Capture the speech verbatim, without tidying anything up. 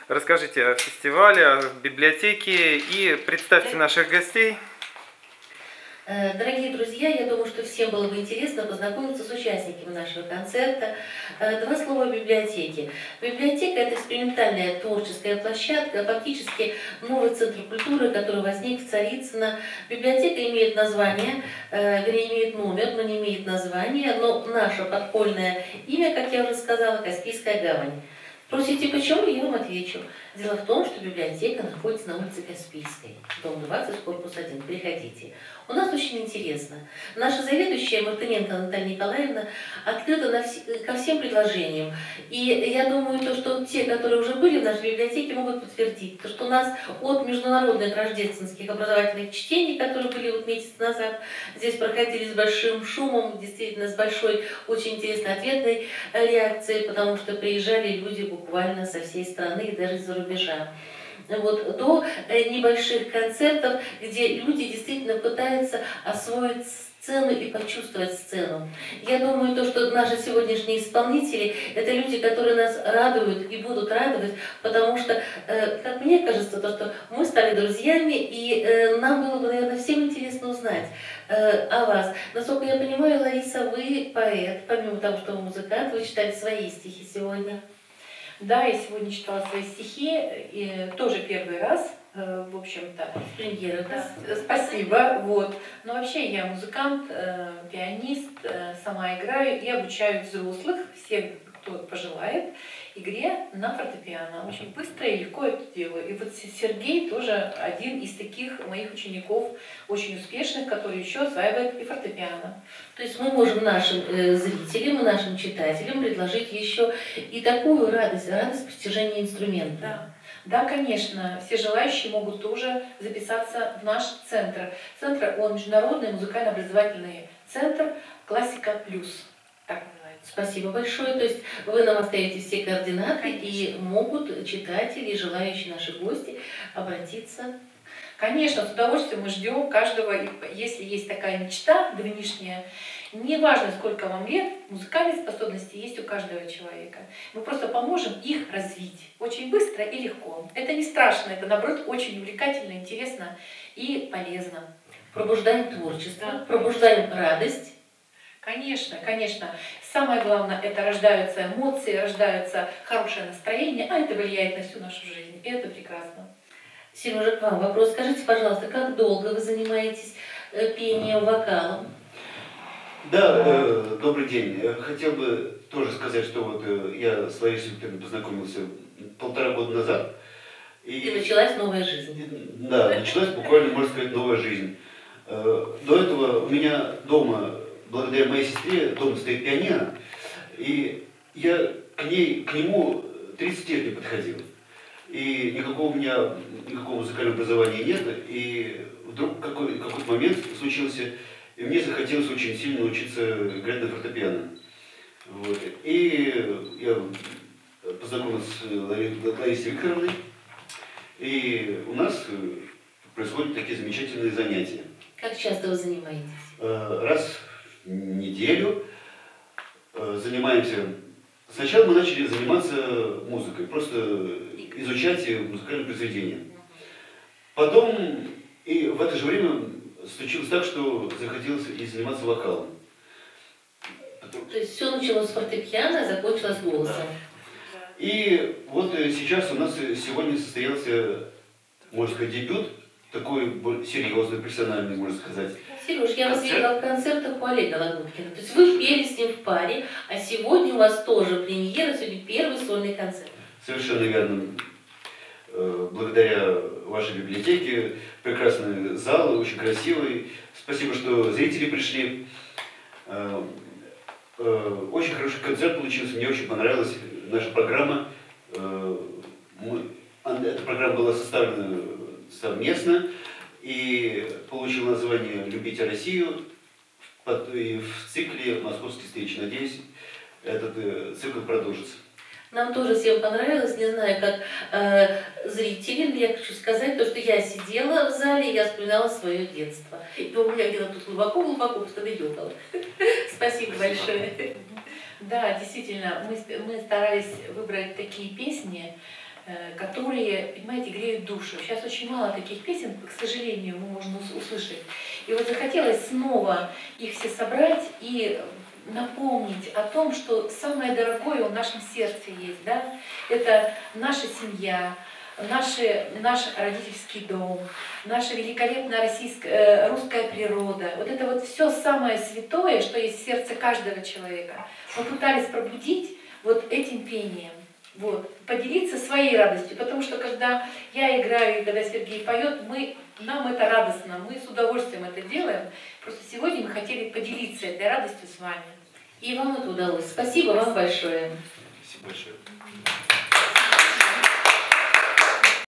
Расскажите о фестивале, о библиотеке и представьте наших гостей. Дорогие друзья, я думаю, что всем было бы интересно познакомиться с участниками нашего концерта. Два слова о библиотеке. Библиотека – это экспериментальная творческая площадка, фактически новый центр культуры, который возник в Царицыно. Библиотека имеет название, вернее, имеет номер, но не имеет названия, но наше подпольное имя, как я уже сказала, Каспийская гавань. Спросите, почему? Я вам отвечу. Дело в том, что библиотека находится на улице Каспийской, дом двадцать, корпус один. Приходите. У нас очень интересно. Наша заведующая Мартыненко Наталья Николаевна открыта на вс... ко всем предложениям. И я думаю, то, что те, которые уже были в нашей библиотеке, могут подтвердить, то, что у нас от международных рождественских образовательных чтений, которые были вот месяц назад, здесь проходили с большим шумом, действительно с большой, очень интересной ответной реакцией, потому что приезжали люди буквально со всей страны и даже из-за рубежа. Вот, до небольших концертов, где люди действительно пытаются освоить сцену и почувствовать сцену. Я думаю, то, что наши сегодняшние исполнители, это люди, которые нас радуют и будут радовать, потому что, как мне кажется, то, что мы стали друзьями, и нам было бы, наверное, всем интересно узнать о вас. Насколько я понимаю, Лариса, вы поэт, помимо того, что вы музыкант, вы читали свои стихи сегодня. Да, я сегодня читала свои стихи, и тоже первый раз, в общем-то. Премьера, да? Спасибо, вот. Но вообще я музыкант, пианист, сама играю и обучаю взрослых, всех, кто пожелает, игре на фортепиано. Очень быстро и легко это делаю. И вот Сергей тоже один из таких моих учеников, очень успешных, который еще осваивает и фортепиано. То есть мы можем нашим э, зрителям и нашим читателям предложить еще и такую радость, радость постижения инструмента. Да. Да, конечно, все желающие могут тоже записаться в наш центр. Центр, он международный музыкально-образовательный центр «Классика плюс». Так называется. Спасибо большое. То есть вы нам оставите все координаты, конечно. И могут читатели, желающие наши гости обратиться. Конечно, с удовольствием мы ждем каждого, если есть такая мечта давнишняя, неважно, сколько вам лет, музыкальные способности есть у каждого человека. Мы просто поможем их развить очень быстро и легко. Это не страшно, это, наоборот, очень увлекательно, интересно и полезно. Пробуждаем творчество, да. Пробуждаем радость. Конечно, конечно. Самое главное, это рождаются эмоции, рождается хорошее настроение, а это влияет на всю нашу жизнь, и это прекрасно. Сережа, к вам вопрос. Скажите, пожалуйста, как долго вы занимаетесь пением, вокалом? Да, э, добрый день. Я хотел бы тоже сказать, что вот э, я с Ларисой Викторовной познакомился полтора года назад. И, и началась новая жизнь. Да, началась буквально, можно сказать, новая жизнь. Э, до этого у меня дома, благодаря моей сестре, дома стоит пианино, и я к ней, к нему тридцать лет не подходил. И никакого у меня, никакого музыкального образования нет, и вдруг какой, какой-то момент случился, и мне захотелось очень сильно научиться играть на фортепиано. Вот. И я познакомился с Ларисой Викторовной, и у нас происходят такие замечательные занятия. Как часто вы занимаетесь? Раз в неделю занимаемся. Сначала мы начали заниматься музыкой, просто изучать музыкальные произведения. Потом, и в это же время случилось так, что захотелось и заниматься вокалом. Потом... То есть все началось с фортепиано, а закончилось голосом. Да. И вот сейчас у нас сегодня состоялся, можно сказать, дебют, такой серьезный, профессиональный, можно сказать. Сереж, я вас видела в концертах у Олега Лагуткина. То есть вы пели с ним в паре, а сегодня у вас тоже премьера, сегодня первый сольный концерт. Совершенно верно. Благодаря вашей библиотеке, прекрасный зал, очень красивый. Спасибо, что зрители пришли. Очень хороший концерт получился, мне очень понравилась наша программа. Эта программа была составлена совместно и получила название «Любите Россию» в цикле «Московские встречи». Надеюсь, этот цикл продолжится. Нам тоже всем понравилось, не знаю, как э, зрители, но я хочу сказать, то, что я сидела в зале, и я вспоминала свое детство. И у меня где-то тут глубоко-глубоко что-то ёкало. Спасибо большое. Да, действительно, мы, мы старались выбрать такие песни, которые, понимаете, греют душу. Сейчас очень мало таких песен, к сожалению, мы можем услышать. И вот захотелось снова их все собрать и напомнить о том, что самое дорогое в нашем сердце есть, да? Это наша семья, наши, наш родительский дом, наша великолепная российская, русская природа. Вот это вот все самое святое, что есть в сердце каждого человека. Мы пытались пробудить вот этим пением. Вот, поделиться своей радостью, потому что когда я играю и когда Сергей поет, мы, нам это радостно, мы с удовольствием это делаем. Просто сегодня мы хотели поделиться этой радостью с вами. И вам это удалось. Спасибо вам большое. Спасибо большое.